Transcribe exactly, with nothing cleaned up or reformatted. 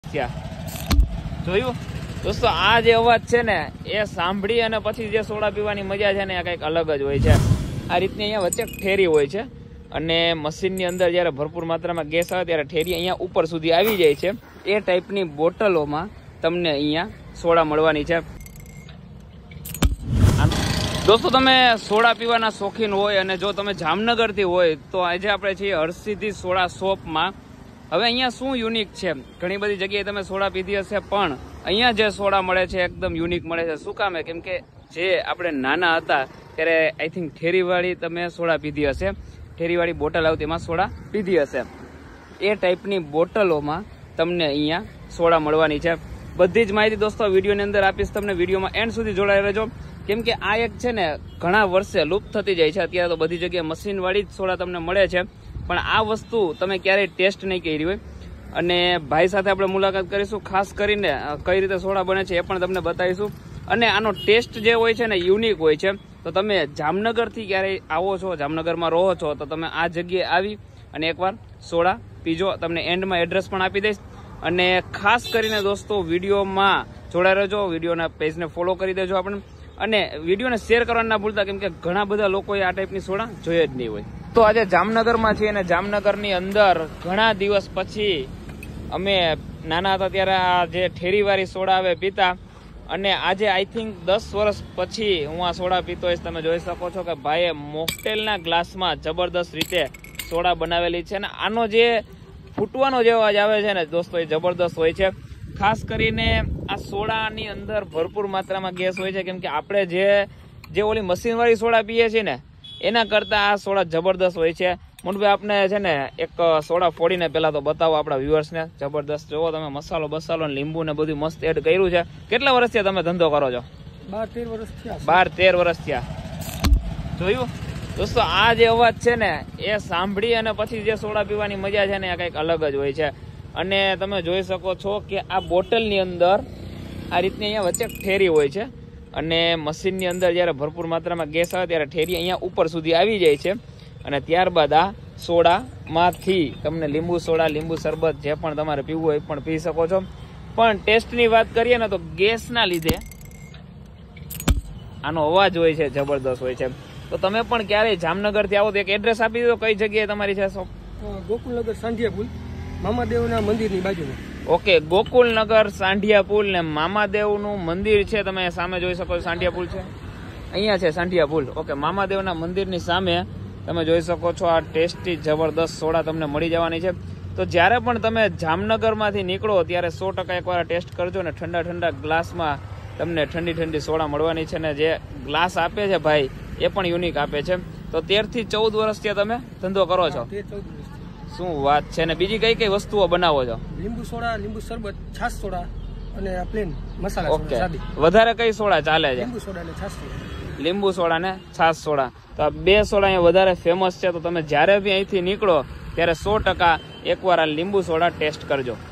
જોયું દોસ્તો, આ જે અવાજ છે ને એ સાંભળી અને પછી જે સોડા પીવાની મજા છે ને એ કઈક અલગ જ હોય છે. આ રીતની અહીંયા વચ્ચે ઠેરી હોય છે અને મશીનની અંદર જયારે ભરપૂર માત્રામાં ગેસ આવે ત્યારે ઠેરી અહીંયા ઉપર સુધી આવી જાય છે. એ ટાઈપની બોટલોમાં તમને અહીંયા સોડા મળવાની છે. દોસ્તો, તમે સોડા પીવાના શોખીન હોય અને જો તમે જામનગર થી હોય તો આજે આપણે છીએ હરસિદ્ધિ સોડા શોપમાં. હવે અહીંયા શું યુનિક છે, ઘણી બધી જગ્યાએ તમે સોડા પીધી હશે પણ અહીંયા જે સોડા મળે છે એકદમ યુનિક મળે છે. શું કામે? કેમ કે જે આપણે નાના હતા ત્યારે આઈ થિંક ઠેરીવાળી તમે સોડા પીધી હશે, ઠેરીવાળી બોટલ આવતી એમાં સોડા પીધી હશે. એ ટાઈપની બોટલોમાં તમને અહીંયા સોડા મળવાની છે. બધી જ માહિતી દોસ્તો વિડીયોની અંદર આપીશ તમને. વિડીયોમાં એન્ડ સુધી જોડાઈ રહેજો કેમ કે આ એક છે ને ઘણા વર્ષે લુપ્ત થતી જાય છે. અત્યારે તો બધી જગ્યાએ મશીનવાળી જ સોડા તમને મળે છે પણ આ વસ્તુ તમે ક્યારેય ટેસ્ટ નહીં કરી હોય. અને ભાઈ સાથે આપણે મુલાકાત કરીશું, ખાસ કરીને કઈ રીતે સોડા બને છે એ પણ તમને બતાવીશું. અને આનો ટેસ્ટ જે હોય છે ને યુનિક હોય છે. તો તમે જામનગરથી ક્યારેય આવો છો, જામનગરમાં રહો છો તો તમે આ જગ્યાએ આવી અને એકવાર સોડા પીજો. તમને એન્ડમાં એડ્રેસ પણ આપી દઈશ. અને ખાસ કરીને દોસ્તો વિડીયોમાં જોડાઈ રહેજો, વિડીયોના પેજને ફોલો કરી દેજો આપણે, અને વિડીયોને શેર કરવાનું ના ભૂલતા કેમ કે ઘણા બધા લોકોએ આ ટાઈપની સોડા જોઈએ જ નહીં હોય. તો આજે જામનગરમાં છીએ અને જામનગરની અંદર ઘણા દિવસ પછી અમે નાના હતા ત્યારે આ જે ઠેરીવાળી સોડા આવે પીતા, અને આજે આઈ થિંક દસ વર્ષ પછી હું આ સોડા પીતો હોઈશ. તમે જોઈ શકો છો કે ભાઈએ મોકટેલના ગ્લાસમાં જબરદસ્ત રીતે સોડા બનાવેલી છે. અને આનો જે ફૂટવાનો જે અવાજ આવે છે ને દોસ્તો એ જબરદસ્ત હોય છે. ખાસ કરીને આ સોડાની અંદર ભરપૂર માત્રામાં ગેસ હોય છે કેમ કે આપણે જે જે ઓલી મશીનવાળી સોડા પીએ છીએ ને એના કરતા આ સોડા જબરદસ્ત હોય છે. મોટભાઈ આપણે છે ને એક સોડા ફોડીને પેલા તો બતાવો આપણા વ્યુઅર્સને. જબરદસ્ત જોવો તમે, મસાલો બસાલો લીંબુ ને બધું મસ્ત એડ કર્યું છે. કેટલા વર્ષથી તમે ધંધો કરો છો? બાર તેર વર્ષ થયા. બાર તેર વર્ષ થયા. જોયું દોસ્તો, આ જે અવાજ છે ને એ સાંભળી અને પછી જે સોડા પીવાની મજા છે ને એ કઈક અલગ જ હોય છે. અને તમે જોઈ શકો છો કે આ બોટલની અંદર આ રીતની અહીંયા વચ્ચે ઠેરી હોય છે અને મશીનની અંદર જ્યારે ભરપૂર માત્રામાં ગેસ આવે ત્યારે ઠેરી અહીંયા ઉપર સુધી આવી જાય છે. અને ત્યારબાદ આ સોડામાંથી તમને લીંબુ સોડા, લીંબુ શરબત જે પણ તમારે પીવું હોય એ પણ પી શકો છો. પણ ટેસ્ટની વાત કરીએ ને તો ગેસના લીધે આનો અવાજ હોય છે જબરદસ્ત હોય છે. તો તમે પણ ક્યારેય જામનગરથી આવો તો એક એડ્રેસ આપી દો, કઈ જગ્યાએ તમારી છે શોપ? ગોકુલનગર સાંઢિયા પુલ, મામાદેવના મંદિરની બાજુમાં. ઓકે, ગોકુલનગર સાંઢિયા પુલ ને મામાદેવનું મંદિર છે. તમે સામે જોઈ શકો છો સાંઢિયા પુલ છે, અહીંયા છે સાંઢિયા પુલ. ઓકે, મામાદેવના મંદિરની સામે તમે જોઈ શકો છો આ ટેસ્ટી જબરદસ્ત સોડા તમને મળી જવાની છે. તો જ્યારે પણ તમે જામનગરમાંથી નીકળો ત્યારે સો ટકા એકવાર ટેસ્ટ કરજો ને ઠંડા ઠંડા ગ્લાસમાં તમને ઠંડી ઠંડી સોડા મળવાની છે. ને જે ગ્લાસ આપે છે ભાઈ એ પણ યુનિક આપે છે. તો તેર થી ચૌદ વર્ષથી તમે ધંધો કરો છો? શું વાત છે. ને બીજી કઈ કઈ વસ્તુઓ બનાવો છો? લીંબુ સોડા, લીંબુ શરબત, છાશ સોડા અને પ્લેન મસાલા. ઓકે, વધારે કઈ સોડા ચાલે છે? લીંબુ સોડા અને છાશ સોડા. લીંબુ સોડા ને છાશ સોડા. તો આ બે સોડા અહીંયા વધારે ફેમસ છે. તો તમે જ્યારે બી અહીંથી નીકળો ત્યારે સો ટકા એકવાર આ લીંબુ સોડા ટેસ્ટ કરજો.